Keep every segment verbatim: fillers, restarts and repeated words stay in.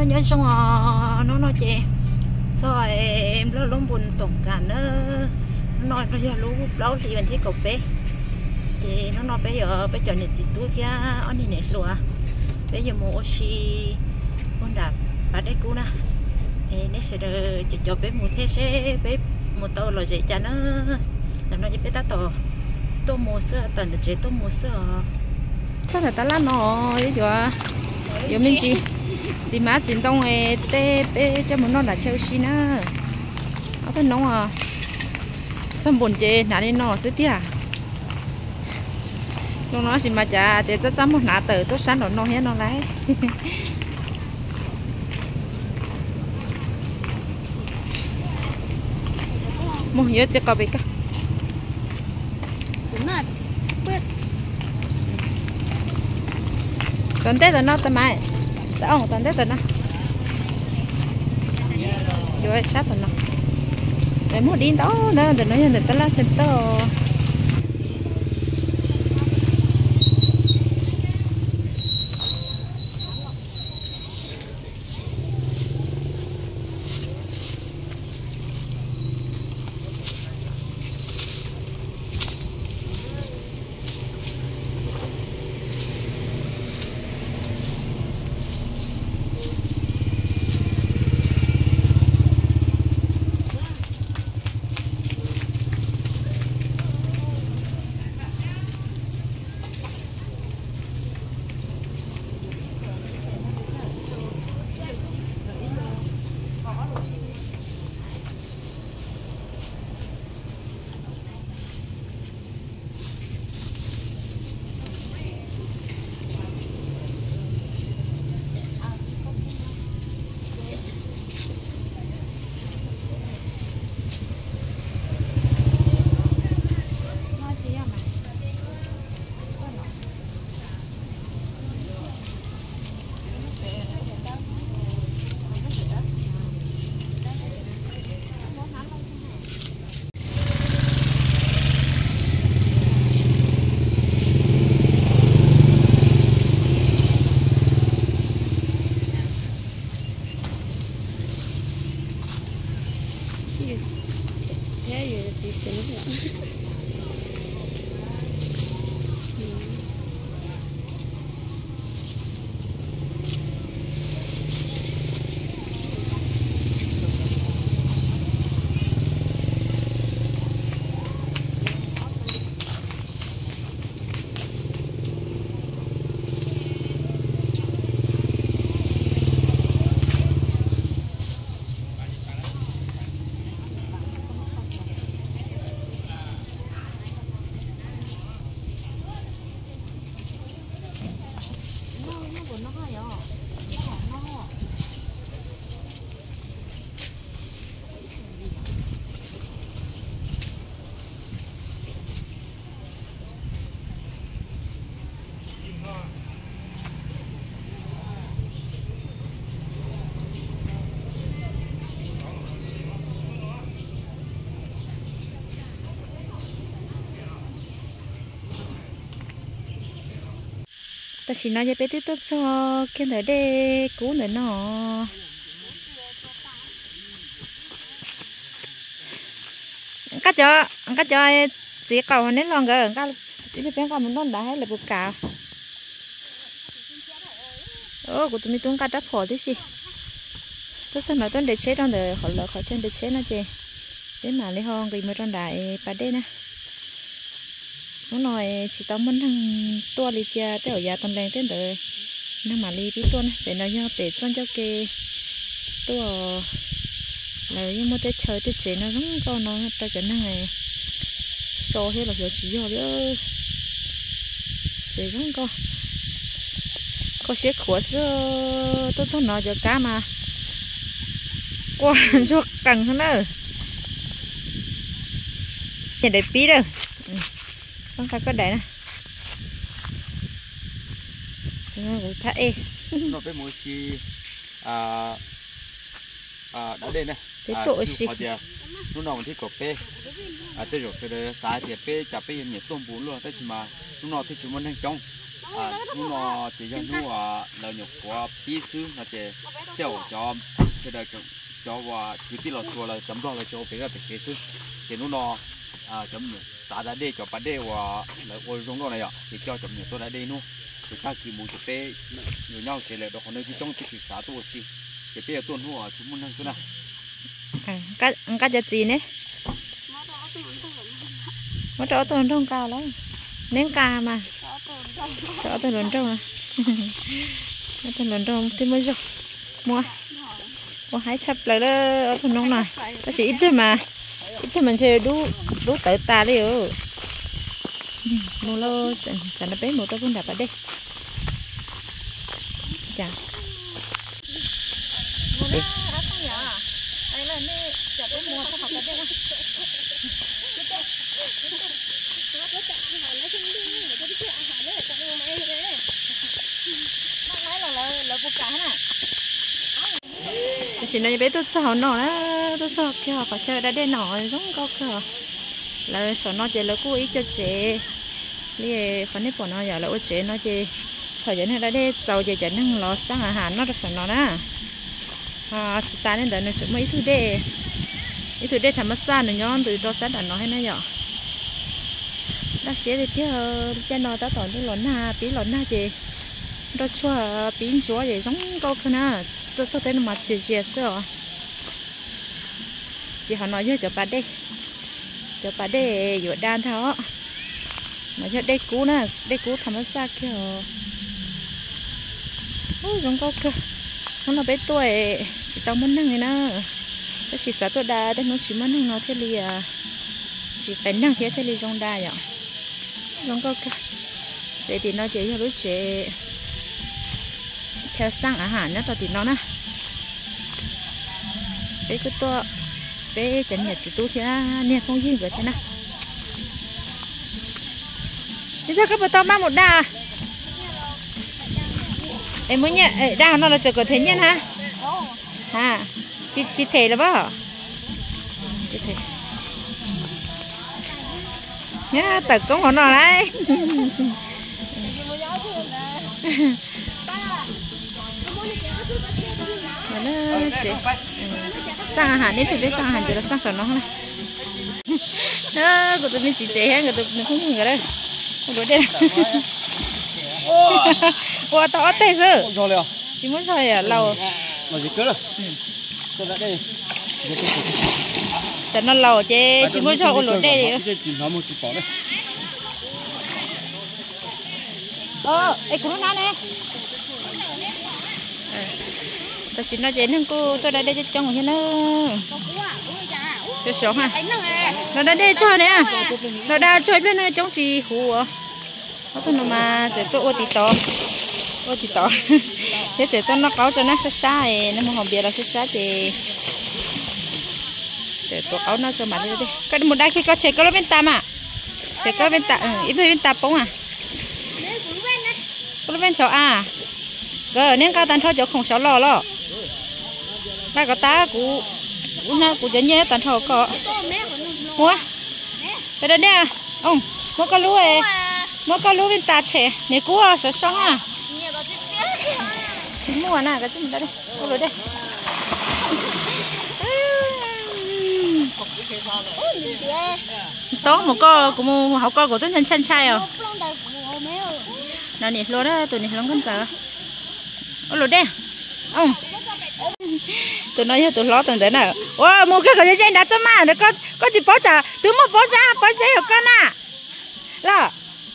nhớ xong à nó nói chị rồi em lo lông buồn sổng cả nó nói nó giờ lúc lâu thì mình thấy cậu bé thì nó nói bây giờ bây giờ này chỉ tu theo anh này lúa bây giờ mua xí con đạp bà đấy cũ na thì nó sẽ được chỉ cho bé mua thế sẽ bé mua tàu rồi chị cha nó làm nó chỉ bé ta tàu tôi mua sữa tận được chị tôi mua sữa chắc là ta lá nó vậy giờ giờ mình chỉ chỉ má chỉ đông ấy tê bé cho mình nó là treo xí nữa nó cái nóng à xong buồn chị nãy đi nó sẽ tiếc nó nói gì mà chả để tôi chăm một nã tử tôi sáng nó nó hết nó lấy một nhớ chỉ có bị cả tuần tết rồi nó tao mai tao ông tuần tết rồi nó rồi sát rồi nó để mua đi đó nữa để nói như người ta là center ta chỉ nói cho bé tiếp tục cho cái này để cũ nữa nó cắt cho cắt cho chỉ cầu nên lòng gờ cắt chỉ biết bé con mình non đã hay là bột cào ô của tụi mình tung cắt đắp phở thế gì tôi sẽ nói tôi để chế trong đời họ lỡ khỏi trên để chế nó chị đến mà lấy hòn cái mới trong đại bà đây nè nó nói chỉ tao muốn thằng tua lì chia tới ở nhà tầm đèn tới đời nhưng mà lì tí tuôn để nó nhau để cho cho cái tua là như một cái chơi cái chế nó giống con nó ta cái này so hết là hiểu chỉ hiểu nữa chế giống con có些khổ sữa tôi cho nó cho cá mà qua cho cẳng hơn nữa để để pí đâu con cá có đấy nè nó cũng thắt ê nó phải mua xì à à đã đây nè cái tội xì lúc nào mình thích cà phê à tới rồi sẽ để xài thì phê chả phê nhiệt tôm bún luôn tới mà lúc nào thì chúng mình hành trong à nu nó chỉ cho nu à là nhục của bí sư là chỉ theo cho cái đó cho và cứ tí là cho là chấm đó là cho bé là bé sư thì nu nó à chấm nhục xã đã đi cho bạn đi và là ôi giống đó này ạ thì cho chấm nhục tôi đã đi nu thì ta chỉ muốn cho bé nhiều nhau chỉ là đó họ nơi trong cái xã tôi chỉ thì bé tuần nu à chúng muốn năng suất nào cái cái gì gì nè mất chỗ tuần trong cao lắm nén ca mà chỗ tuần lớn trong à tuần lớn trong thì mới rồi mua mua hái chập lại đó ở tuần nông này ta chỉ ít thôi mà ít thôi mình sẽ đu đu tự ta đi ừ mua lo chẳng là bé một cái con đạp ở đây chả đây là nè chặt cái mua không học ở đây chỉ nói bé tôi sợ nó đó tôi sợ kia họ chơi đã đen nọ giống có cơ là sợ nó chơi là cố ý cho trẻ đi phần nếp của nó giờ là ô trẻ nó chơi thời gian này đã đen giàu chơi chẳng năng lo sangอาหารnó được sợ nó đó à chúng ta nên đợi nó chụp mấy thứ đê mấy thứ đê thầm mất xa nữa nhon từ đó sát đã nói hay nó giờ đã xé đi theo cho nó ta tổn cái lon na bí lon na gì đó chua bí chua gì giống có cơ na tôi sao tên mà xì xì xưa chị họ nói với cho bà đây cho bà đây vừa đan tháo mà cho đây cú nè đây cú thầm nó xa kia ôi giống có cơ nó là bé tuổi chỉ tao muốn năng này nè cái chỉ sợ tôi đa đây nó chỉ muốn năng nó thế li à chỉ phải năng thế thế li trong đa vậy giống có cơ vậy thì nó chỉ cho đứa trẻ theo sangอาหารนะตอนที่น้องนะไปก็ตัวไปจะเนี่ยจิตุที่เนี่ยคงยิ่งกว่าใช่นะนี่ถ้าก็ไปต่อมาหมดด่าไอ้มื้อเนี่ยไอ้ด่าnó làจะเกิดเห็นยังฮะฮะจิจิเทแล้วป่ะจิเทเนี่ยตึกของเขาหน่อยเลยsangอาหารนี่เป็นsangอาหารจะsangสอนน้องนะเออกูตัวนี้จีเจ๋งกูตัวนี้พุ่งกันเลยกูรู้ได้โอ้ตัวอัดเตะซื้อจีมุ่งใช่อ่ะเราจะนั่นเราเจ๊จีมุ่งชอบกูรู้ได้ดิเออไอ้กูรู้นั่นเองแต่สิnó dễ nâng cô tôi đã đây cho chồng như nó cho sống ha nó đã đây cho nè nó đã chơi bên này trong gì hù à nó tôi nó mà chỉ tôi ô tì to ô tì to thế chỉ tôi nó cáo cho nó xa xa ấy nó mà không biết là xa xa thì để tôi cáo nó cho mà đi đi cái một đai khi có chạy có bên tam à chạy có bên tam ít bên tam bông à có bên chỗ à cái nên cái tàn thọ chỗ không sáu lò lò ba cái tá của của nó của chân nhé tàn thọ có mua cái đó nè ông mua cái lúa ấy mua cái lúa bên ta trẻ này cua sợ sống à mua nè cái chân đó đi có lúa đây tó một co của một học co của tôi thành chân trai à nào nè lúa đó tụi này lắm con sợ có lúa đây ông tụi nói tụi lo từng thế nào wow mua cái cái trên đá cho mà nó có có chỉ bỏ trả tụi mà bỏ trả bỏ trả hiểu con à là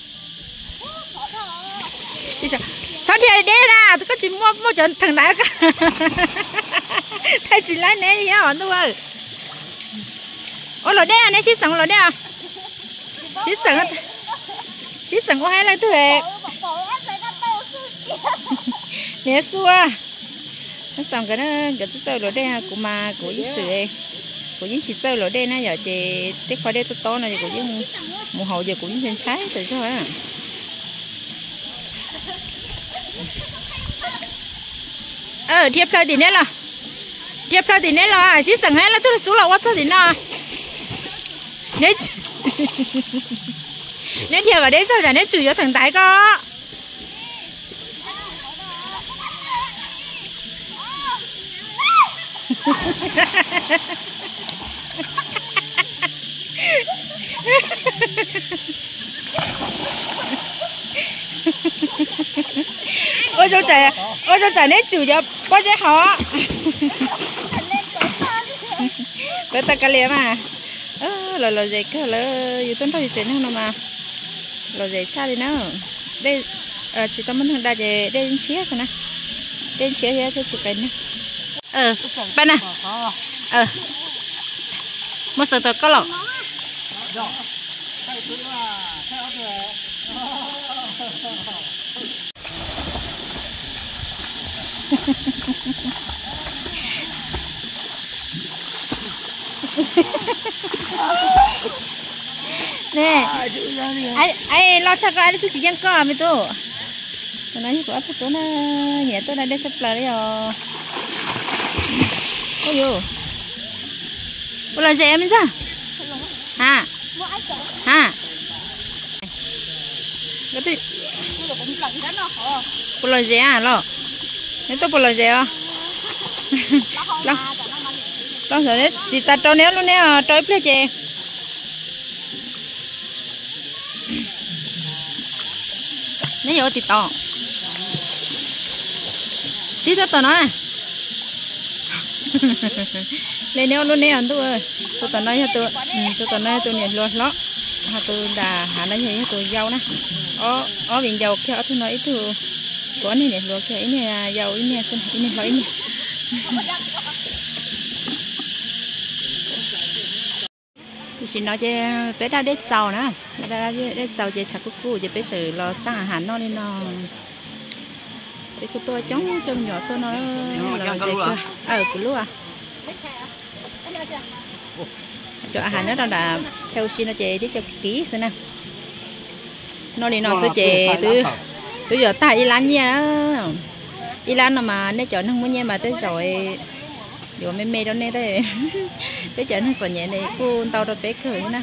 chị sao sao thì đây là tụi có chỉ mua mua cho thằng nào cả thay chỉ lấy nè đi hả tụi ơi ô lò đen nè chị sẵn lò đen chị sẵn chị sẵn có hai lần tụi nè xua nó xong cái nó cái chơi lỗ đen của mà của những sự của những chỉ chơi lỗ đen nó giờ thì cái khoai đen to to này của những mùa hậu giờ của những trên trái từ cho á ờ thiệp thời thì nè là thiệp thời thì nè là chỉ sẵn hết là tôi là số là quá thì nó nếu nếu thiệp ở đây sao là nếu chủ yếu thằng tái có ôi sao chạy ôi sao chạy nét chủ cho bao giờ họ với ta cái liềm à ơ là là gì cơ làอยู่ต้นทอดเฉยๆนั่นมาเราจะชาดีนะได้เออchỉ tao muốnได้จะได้เชี่ยกันนะได้เชี่ยจะจะเป็นนะเออไปนะเออมาเสิร์ฟตัวก็หรอกnè ai ai lo cho cái thứ chỉ dân co mới tu tôi nói của tôi tôi nó nhẹ tôi này để sắp lại rồi có vô bây giờ em mình sao hả hả cái gì bây giờ à lo nếu tôi bây giờ lo lo rồi đấy chỉ ta cho nếu luôn nè trôi plei chè nếu vô thì to tí nữa tao nói lên nếu luôn nè anh tôi ơi tôi tao nói cho tôi tôi tao nói tôi nhảy luôn lót hà tôi đà hà nói như tôi dâu nè ó ó biển dâu kia tôi nói tôi có này nhảy luôn kia ý này dâu ý này tôi ý này nói ý này chị nói chứ bé đã đết giàu nữa bé đã đết giàu chứ chả có cụ chứ bé xử lo sangอาหารnó nên nó cái tôi chống cho nhỏ tôi nó là gì cơ ờ cứ lúa choอาหารnó là theo xin nó chè chứ cho kỹ xem nè nó đi nó sẽ chè từ từ giờ ta Iran nha đó Iran mà nếu chọn không có nha mà tới rồi dù mê mê đó nè đây cái chuyện nó còn nhẹ này cô tao đâu bé cười nè